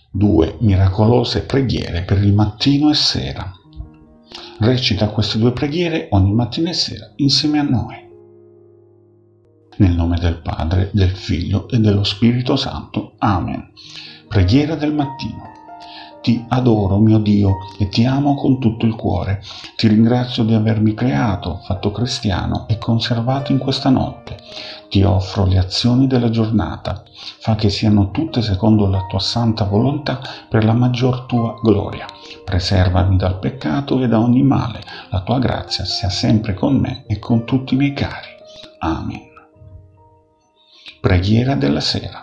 2 miracolose preghiere per il mattino e sera. Recita queste 2 preghiere ogni mattina e sera insieme a noi. Nel nome del Padre, del Figlio e dello Spirito Santo. Amen. Preghiera del mattino. Ti adoro, mio Dio, e ti amo con tutto il cuore. Ti ringrazio di avermi creato, fatto cristiano e conservato in questa notte. Ti offro le azioni della giornata. Fa che siano tutte secondo la tua santa volontà per la maggior tua gloria. Preservami dal peccato e da ogni male. La tua grazia sia sempre con me e con tutti i miei cari. Amen. Preghiera della sera.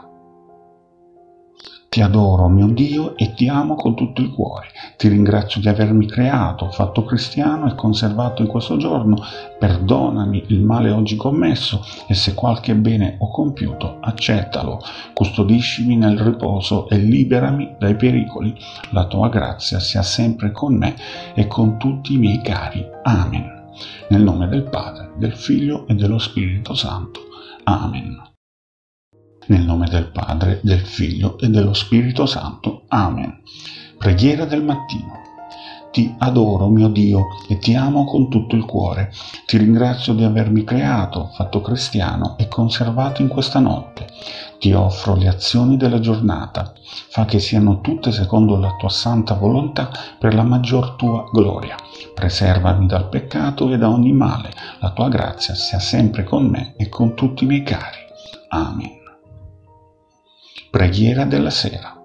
Ti adoro, mio Dio, e ti amo con tutto il cuore. Ti ringrazio di avermi creato, fatto cristiano e conservato in questo giorno. Perdonami il male oggi commesso e se qualche bene ho compiuto, accettalo. Custodiscimi nel riposo e liberami dai pericoli. La tua grazia sia sempre con me e con tutti i miei cari. Amen. Nel nome del Padre, del Figlio e dello Spirito Santo. Amen. Nel nome del Padre, del Figlio e dello Spirito Santo. Amen. Preghiera del mattino. Ti adoro, mio Dio, e ti amo con tutto il cuore. Ti ringrazio di avermi creato, fatto cristiano e conservato in questa notte. Ti offro le azioni della giornata. Fa che siano tutte secondo la tua santa volontà per la maggior tua gloria. Preservami dal peccato e da ogni male. La tua grazia sia sempre con me e con tutti i miei cari. Amen. Preghiera della sera.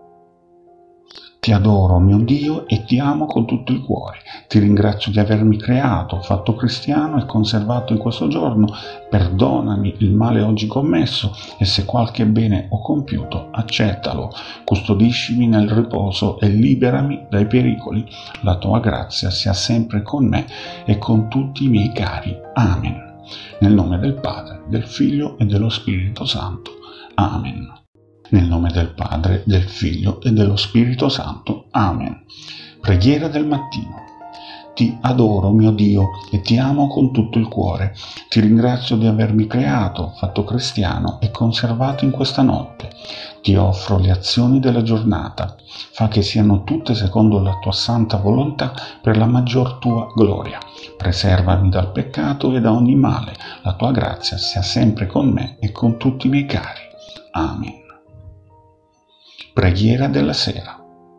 Ti adoro, mio Dio, e ti amo con tutto il cuore. Ti ringrazio di avermi creato, fatto cristiano e conservato in questo giorno. Perdonami il male oggi commesso e se qualche bene ho compiuto, accettalo. Custodiscimi nel riposo e liberami dai pericoli. La tua grazia sia sempre con me e con tutti i miei cari. Amen. Nel nome del Padre, del Figlio e dello Spirito Santo. Amen. Nel nome del Padre, del Figlio e dello Spirito Santo. Amen. Preghiera del mattino. Ti adoro, mio Dio, e ti amo con tutto il cuore. Ti ringrazio di avermi creato, fatto cristiano e conservato in questa notte. Ti offro le azioni della giornata. Fa che siano tutte secondo la tua santa volontà per la maggior tua gloria. Preservami dal peccato e da ogni male. La tua grazia sia sempre con me e con tutti i miei cari. Amen. Preghiera della sera.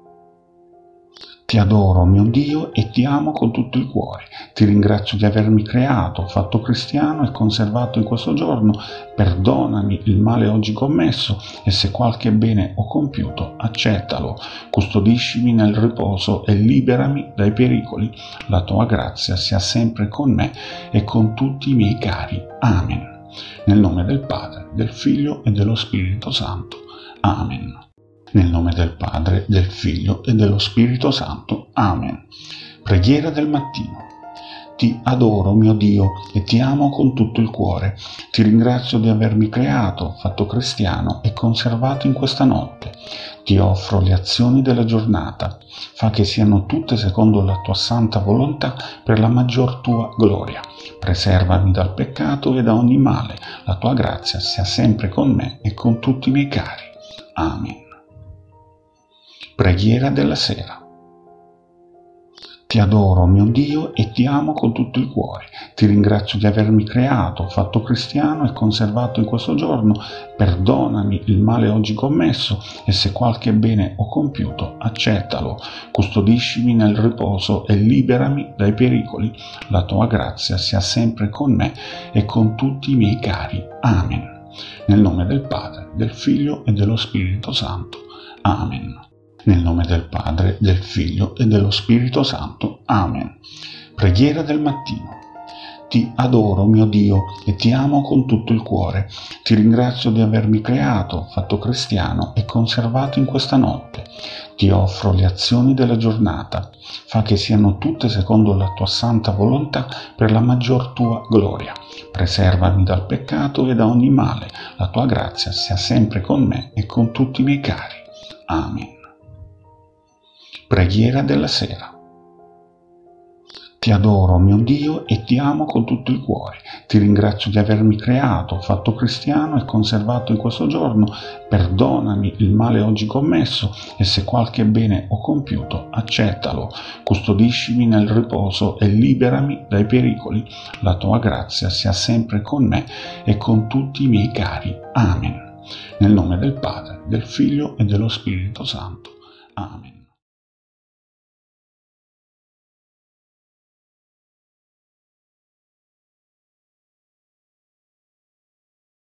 Ti adoro, mio Dio, e ti amo con tutto il cuore. Ti ringrazio di avermi creato, fatto cristiano e conservato in questo giorno. Perdonami il male oggi commesso e se qualche bene ho compiuto, accettalo. Custodiscimi nel riposo e liberami dai pericoli. La tua grazia sia sempre con me e con tutti i miei cari. Amen. Nel nome del Padre, del Figlio e dello Spirito Santo. Amen. Nel nome del Padre, del Figlio e dello Spirito Santo. Amen. Preghiera del mattino. Ti adoro, mio Dio, e ti amo con tutto il cuore. Ti ringrazio di avermi creato, fatto cristiano e conservato in questa notte. Ti offro le azioni della giornata. Fa che siano tutte secondo la tua santa volontà per la maggior tua gloria. Preservami dal peccato e da ogni male. La tua grazia sia sempre con me e con tutti i miei cari. Amen. Preghiera della sera. Ti adoro, mio Dio, e ti amo con tutto il cuore. Ti ringrazio di avermi creato, fatto cristiano e conservato in questo giorno. Perdonami il male oggi commesso e se qualche bene ho compiuto, accettalo. Custodiscimi nel riposo e liberami dai pericoli. La tua grazia sia sempre con me e con tutti i miei cari. Amen. Nel nome del Padre, del Figlio e dello Spirito Santo. Amen. Nel nome del Padre, del Figlio e dello Spirito Santo. Amen. Preghiera del mattino. Ti adoro, mio Dio, e ti amo con tutto il cuore. Ti ringrazio di avermi creato, fatto cristiano e conservato in questa notte. Ti offro le azioni della giornata. Fa che siano tutte secondo la tua santa volontà per la maggior tua gloria. Preservami dal peccato e da ogni male. La tua grazia sia sempre con me e con tutti i miei cari. Amen. Preghiera della sera. Ti adoro, mio Dio, e ti amo con tutto il cuore. Ti ringrazio di avermi creato, fatto cristiano e conservato in questo giorno. Perdonami il male oggi commesso e se qualche bene ho compiuto, accettalo. Custodiscimi nel riposo e liberami dai pericoli. La tua grazia sia sempre con me e con tutti i miei cari. Amen. Nel nome del Padre, del Figlio e dello Spirito Santo. Amen.